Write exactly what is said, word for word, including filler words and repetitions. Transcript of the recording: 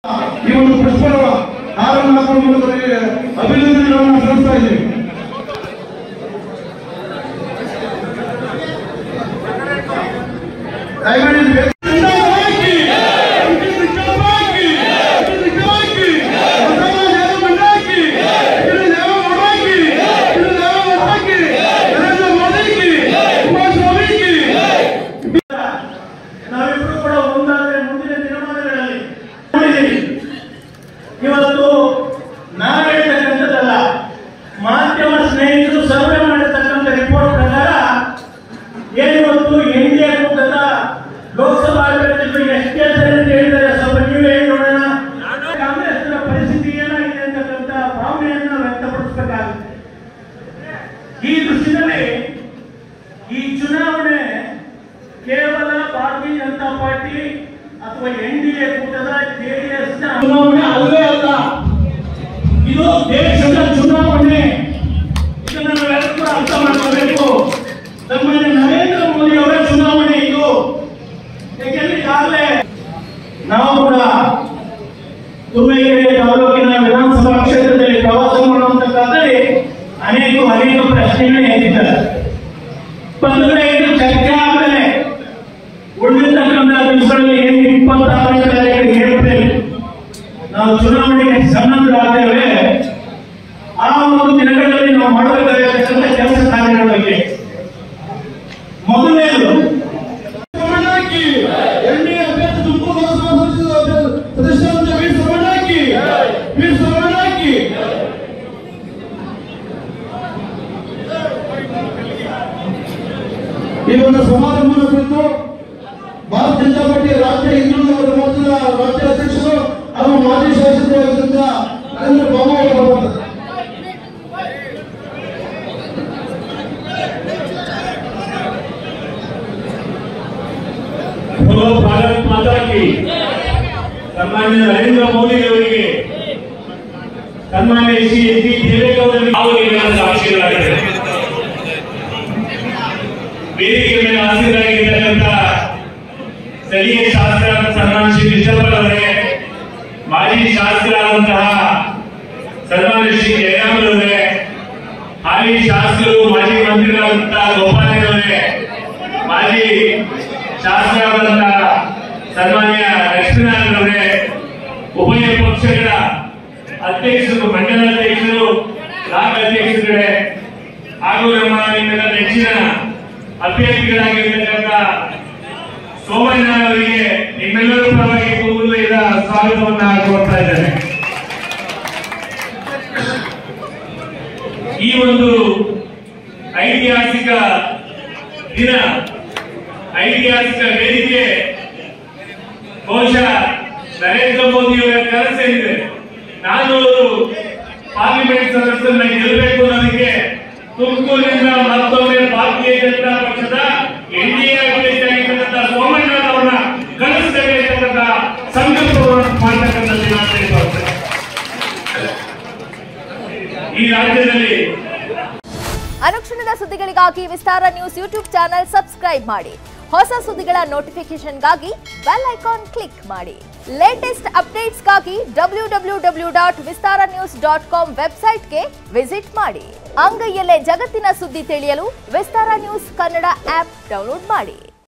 ಈ ಒಂದು ಪುಷ್ಪರ ಹಾರನ್ನು ಹಾಕುವ ಮೂಲಕ ಅಭಿನಂದನೆಗಳನ್ನು ಸಲ್ಲಿಸ್ತಾ ಇದ್ದೀವಿ. ದಯಮಾಡಿ ಇವತ್ತು ನಾವು ಹೇಳ್ತಕ್ಕಂಥದ್ದಲ್ಲ, ಮಾಧ್ಯಮ ಸ್ನೇಹಿತರು ಸರ್ವೆ ಮಾಡಿರ್ತಕ್ಕಂಥ ರಿಪೋರ್ಟ್ ಪ್ರಕಾರ ಏನಿವತ್ತು ಎನ್ಡಿಎ ಕೂಟದ ಲೋಕಸಭಾ ಅಭ್ಯರ್ಥಿಗಳು ಎಷ್ಟು ಗೆಲ್ತಾರೆ ಅಂತ ಹೇಳಿದರೆ ಸ್ವಲ್ಪ ನೀವೇ ಹೇಳಿ ನೋಡೋಣ. ಕಾಂಗ್ರೆಸ್ನ ಪರಿಸ್ಥಿತಿ ಏನಾಗಿದೆ ಅಂತಕ್ಕಂಥ ಭಾವನೆಯನ್ನು ವ್ಯಕ್ತಪಡಿಸಬೇಕಾಗುತ್ತೆ. ಈ ದೃಷ್ಟಿಯಲ್ಲಿ ಈ ಚುನಾವಣೆ ಕೇವಲ ಭಾರತೀಯ ಜನತಾ ಪಾರ್ಟಿ ಅಥವಾ ಎನ್ಡಿಎ ಕೂಟದ ಜೆಡಿಎಸ್ ಚುನಾವಣೆ ಅಲ್ಲವೇ ಅಲ್ಲ, ಇದು ದೇಶದ ಚುನಾವಣೆ. ಇದನ್ನು ನಾವೆಲ್ಲರೂ ಅರ್ಥ ಮಾಡ್ಕೋಬೇಕು. ನಮ್ಮಲ್ಲಿ ನರೇಂದ್ರ ಮೋದಿ ಅವರ ಚುನಾವಣೆ ಇದು. ಯಾಕೆಂದ್ರೆ ಈಗಾಗಲೇ ನಾವು ಕೂಡ ತುರುವೇಕೆರೆ ತಾಲೂಕಿನ ವಿಧಾನಸಭಾ ಕ್ಷೇತ್ರದಲ್ಲಿ ಪ್ರವಾಸ ಮಾಡುವಂತಕ್ಕಾದರೆ ಅನೇಕ ಅನೇಕ ಪ್ರಶ್ನೆಗಳು ಎದ್ದಿದ್ದಾರೆ. ಬಂದರೆ ಇದು ಚರ್ಚೆ ಆದಮೇಲೆ ಉಳಿದಿರ್ತಕ್ಕಂಥ ದಿವಸಗಳಲ್ಲಿ ಏನು ಇಪ್ಪತ್ತಾರನೇ ತಾರೀಕು ಏಪ್ರಿಲ್ ನಾವು ಚುನಾವಣೆಗೆ ಸನ್ನದ್ಧರಾದ್ದೇವೆ. ಆ ಒಂದು ದಿನಗಳಲ್ಲಿ ನಾವು ಮಾಡಬೇಕಾಗಿರ್ತಕ್ಕಂಥ ಕೆಲಸ ಕಾರ್ಯಗಳ ಬಗ್ಗೆ ಮೊದಲನೇದು ಎನ್ಡಿಎ ಅಭ್ಯರ್ಥಿ ತುಮಕೂರು ಲೋಕಸಭಾ ಸದಸ್ಯರಾದ ವೀರ್ ಸವರ್ಣಾಕಿ ವೀರ್ ಸವರ್ಣಾಕಿ ಈ ಒಂದು ಸಮಾರಂಭದ ಕುರಿತು ಭಾರತೀಯ ಜನತಾ ಪಾರ್ಟಿ ರಾಜ್ಯ ಹಿಂದುಳಿದ ಮೋರ್ಚಾದ ರಾಜ್ಯ ಅಧ್ಯಕ್ಷರು ಹಾಗೂ ಮಾಜಿ ಶಾಸಕರಾಗಿದ್ದ ನರೇಂದ್ರ ಬಾಬು ಅವರು ಭಾರತ್ ಮಾತಾ ಕಿ ಸನ್ಮಾನ್ಯ ನರೇಂದ್ರ ಮೋದಿ ಅವರಿಗೆ ಸನ್ಮಾನ್ಯ ಶ್ರೀ ಎಚ್ ಡಿ ದೇವೇಗೌಡರಿಗೆ ಸಾಕ್ಷಿಗಳಾಗಿದೆ. ವೇದಿಕೆ ಮೇಲೆ ಹಾಜರಾಗಿರ್ತಕ್ಕಂಥ ಸ್ಥಳೀಯ ಶಾಸಕರಾದ ಸನ್ಮಾನ್ಯ ಶ್ರೀ ಕೃಷ್ಣಪ್ಪಲ್ ಅವರೇ, ಮಾಜಿ ಶಾಸಕರಾದಂತಹ ಸನ್ಮಾನ್ಯ ಶ್ರೀ ಜಯರಾಮರವರೇ, ಹಾಲಿ ಶಾಸಕರು ಮಾಜಿ ಮಂತ್ರಿಗಳಾದಂತಹ ಗೋಪಾಲಯವರೇ, ಮಾಜಿ ಶಾಸಕರಾದಂತಹ ಸನ್ಮಾನ್ಯ ಲಕ್ಷ್ಮೀನಾರಾಯಣರವರೇ, ಉಭಯ ಪಕ್ಷಗಳ ಅಧ್ಯಕ್ಷರು, ಮಂಡಲಾಧ್ಯಕ್ಷರು, ಬ್ಲಾಕ್ ಅಧ್ಯಕ್ಷರುಗಳೇ ಹಾಗೂ ನಮ್ಮ ನಿಮ್ಮೆಲ್ಲ ನೆಚ್ಚಿನ ಅಭ್ಯರ್ಥಿಗಳಾಗಿರ್ತಕ್ಕಂಥ ಸೋಮಣ್ಣ ಅವರಿಗೆ ನಿಮ್ಮೆಲ್ಲರೂ ಪರವಾಗಿ ಕೂಗುವುದರಿಂದ ಸ್ವಾಗತವನ್ನು ಕೋರ್ತಾ ಇದ್ದೇನೆ. ಈ ಒಂದು ಐತಿಹಾಸಿಕ ದಿನ, ಐತಿಹಾಸಿಕ ವೇದಿಕೆ ಬಹುಶಃ ನರೇಂದ್ರ ಮೋದಿ ಅವರ ಕನಸೇನಿದೆ, ನಾನೂರು ಪಾರ್ಲಿಮೆಂಟ್ ಸದಸ್ಯರನ್ನ ಗೆಲ್ಲಬೇಕು ಅನ್ನೋದಕ್ಕೆ ತುಮಕೂರಿನಿಂದ ಮತ್ತೊಮ್ಮೆ ಭಾರತೀಯ ಜನತಾ ಪಕ್ಷದ ಎನ್ಡಿಎ ಅಭ್ಯರ್ಥಿಯಾಗಿರ್ತಕ್ಕಂಥ ಸೋಮಣ್ಣ ಅವರನ್ನ ಕಳಿಸ್ತೇವೆ ಅಂತಕ್ಕಂಥ ಸಂಕಲ್ಪವನ್ನು ಮಾಡತಕ್ಕಂಥ ದಿನ ಅಂತ ಹೇಳ್ತಾರೆ. ಈ ರಾಜ್ಯದಲ್ಲಿ ಅನುಕ್ಷಣದ ಸುದ್ದಿಗಳಿಗಾಗಿ Vistara news YouTube channel subscribe ಮಾಡಿ. ಹೊಸ ಸುದ್ದಿಗಳ ನೋಟಿಫಿಕೇಶನ್ಗಾಗಿ ಬೆಲ್ ಐಕಾನ್ ಕ್ಲಿಕ್ ಮಾಡಿ. ಲೇಟೆಸ್ಟ್ ಅಪ್ಡೇಟ್ಸ್ಗಾಗಿ W W W dot Vistara news dot com ವೆಬ್ಸೈಟ್ಗೆ ವಿಸಿಟ್ ಮಾಡಿ. ಅಂಗೈಯಲ್ಲೇ ಜಗತ್ತಿನ ಸುದ್ದಿ ತಿಳಿಯಲು Vistara news Kannada app download ಮಾಡಿ.